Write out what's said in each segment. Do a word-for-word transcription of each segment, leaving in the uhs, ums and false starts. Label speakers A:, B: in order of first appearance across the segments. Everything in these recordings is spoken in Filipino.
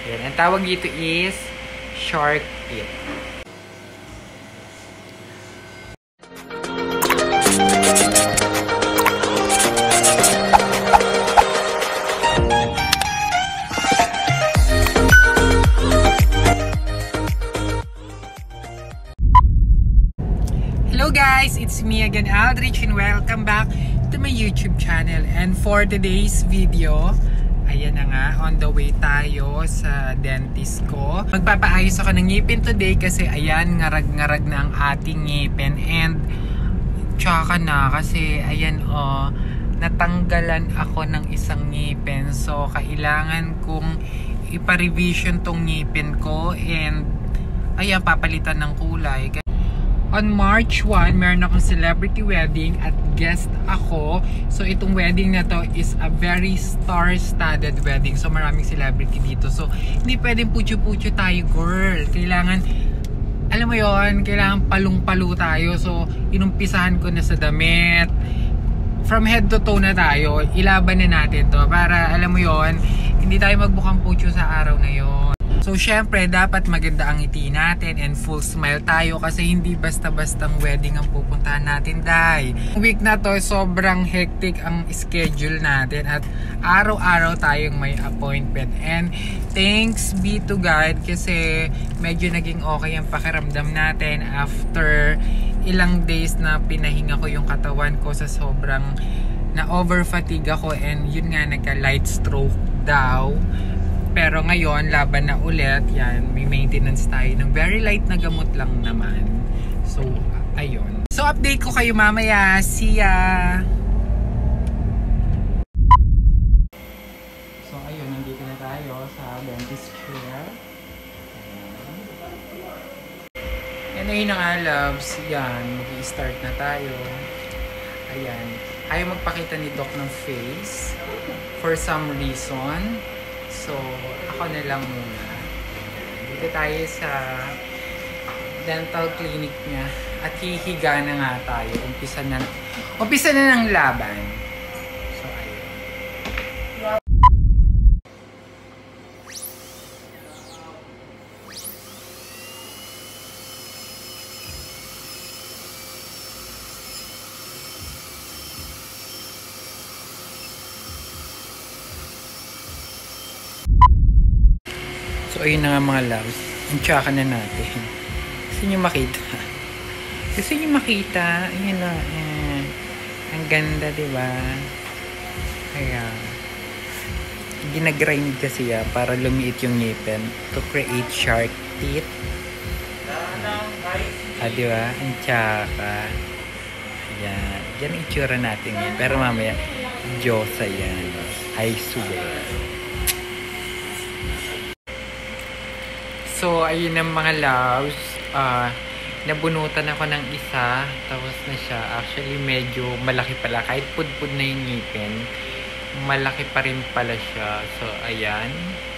A: Ayan. Ang tawag dito is shark teeth. Hello guys, it's me again, Aldrich, and welcome back to my YouTube channel. And for today's video, ayan na nga, on the way tayo sa dentist ko. Magpapaayos ako ng ngipin today kasi ayan, ngarag-ngarag na ang ating ngipin. And tsaka na kasi ayan o, oh, natanggalan ako ng isang ngipin. So kailangan kong ipa-revision tong ngipin ko and ayan, papalitan ng kulay. On March first, meron akong celebrity wedding at guest ako. So, itong wedding na to is a very star-studded wedding. So, maraming celebrity dito. So, hindi pwedeng putyo-putyo tayo, girl. Kailangan, alam mo yon, kailangan palung-palo tayo. So, inumpisahan ko na sa damit. From head to toe na tayo. Ilaban na natin to. Para, alam mo yon, hindi tayo magbukang putyo sa araw na yon. So, syempre, dapat maganda ang ngiti natin and full smile tayo kasi hindi basta-bastang wedding ang pupuntahan natin, dahil week na to, sobrang hectic ang schedule natin at araw-araw tayong may appointment. And thanks be to God kasi medyo naging okay ang pakiramdam natin after ilang days na pinahinga ko yung katawan ko sa sobrang na over fatigue ako, and yun nga, nagka light stroke daw. Pero ngayon, laban na ulit. Yan, may maintenance tayo ng very light na gamot lang naman. So, ayun. So, update ko kayo mamaya. See ya! So, ayun. Nandito na tayo sa dentist chair. Ayan. And ayun na nga, loves. Yan, mag-i-start na tayo. Ayan. Ayaw magpakita ni Doc ng face. For some reason. So, ako na lang muna. Dito tayo sa dental clinic niya. At hihiga na nga tayo. Umpisa na, umpisa na ng laban. So, ayun. So, ayun na nga mga loves. Untsaka na natin. Gusto nyo makita? Gusto nyo makita? Ayun na. Ayan. Ang ganda, diba? Kaya, ginagrind kasi yan para lumiit yung ngipin to create shark teeth. Ah, diba? Untsaka. Ayan. Yan ang itsura natin yan. Pero mamaya, Diyosa yan. I swear. So, ayun ang mga loves. Uh, nabunutan ako ng isa. Tapos na siya. Actually, medyo malaki pala. Kahit pudpud na yung ngipin, malaki pa rin pala siya. So, ayan.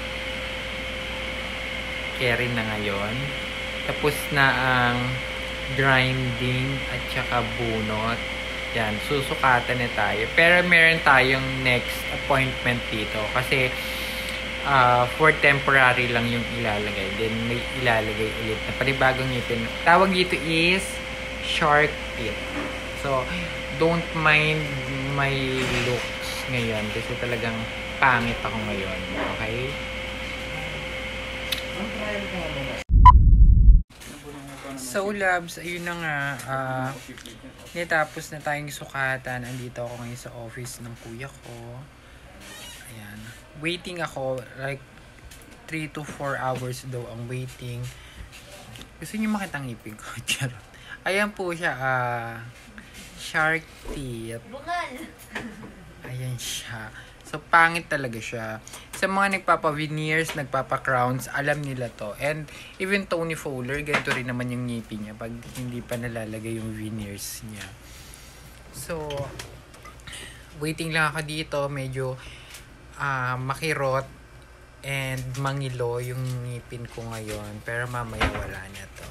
A: Carry na ngayon. Tapos na ang grinding at saka bunot. Yan. Susukatan na tayo. Pero meron tayong next appointment dito. Kasi, Uh, for temporary lang yung ilalagay. Then may ilalagay ulit na panibagong ngipin. Tawag dito is shark teeth. So, don't mind my looks ngayon kasi talagang pangit ako ngayon. Okay? So, loves, ayun na nga. Uh, natapos na tayong sukatan. Andito ako ngayon sa office ng kuya ko. Ayan. Waiting ako, like three to four hours daw ang waiting. Gusto niyo makita ang ngipin ko? Charot. Ayan po siya, ah, uh, shark teeth. Bukal! Ayan siya. So, pangit talaga siya. Sa mga nagpapa-veneers, nagpapa-crowns, alam nila to. And even Tony Fowler, ganito rin naman yung ngipin niya pag hindi pa nalalagay yung veneers niya. So, waiting lang ako dito. Medyo Uh, makirot and mangilo yung ngipin ko ngayon, pero mamaya wala na to.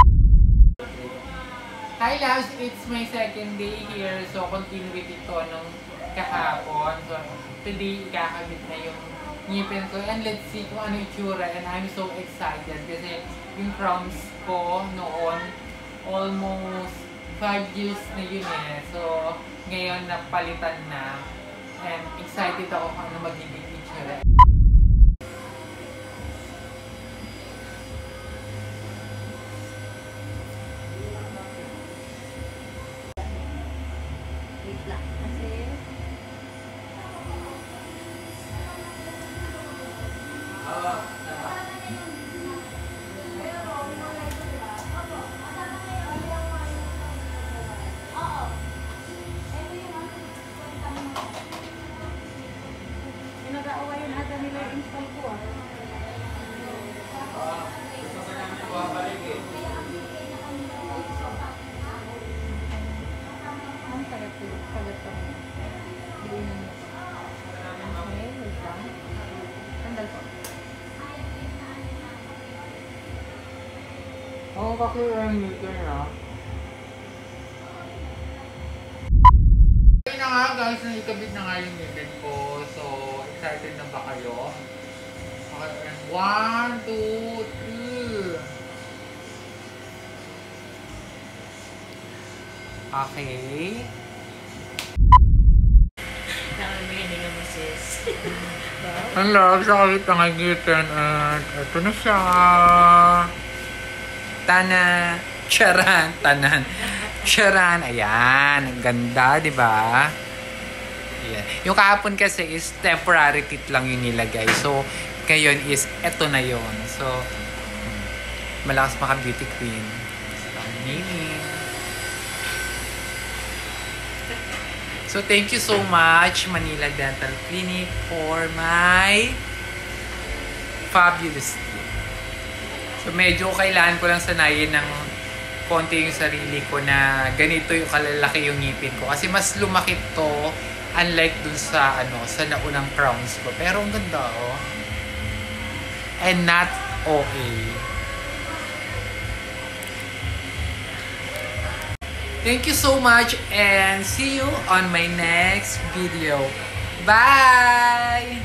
A: Hi loves, it's my second day here, so continue with ito nung kahapon. So today kakabit na yung ngipin ko. And let's see kung ano yung itsura. And I'm so excited kasi yung crowns ko noon almost five years na yun eh. So, ngayon napalitan na. And excited ako kung ano magiging itsura.
B: Wait lang. Kasi nag-aawa yun ata nila yung install ko ah. Ang tagat ko. Tagat ko. Diunan mo. Okay, wait lang. Sandal po.
A: Oo, kasi yung ngipin na. Okay na nga guys, naikabit na nga yung ngipin ko. So, excited na ba kayo? Okay, one, two, three. Okay.
B: Tama mo yun nga mo sis.
A: Ang love sa kabit ng ngipin at ito na siya. Tana. Charan. Tanan. Charan. Ayan. Ang ganda, di ba? Ayan. Yung kahapon kasi is temporary teeth lang yung nilagay. So, ngayon is eto na yon. So, malakas maka beauty queen. So, amazing. So, thank you so much, Manila Dental Clinic, for my fabulous teeth. So, medyo kailangan ko lang sanayin ng konti yung sarili ko na ganito yung kalalaki yung ngipin ko. Kasi mas lumaki to, unlike dun sa, ano, sa naunang crowns ko. Pero ang ganda, oh. And not O A. Thank you so much and see you on my next video. Bye!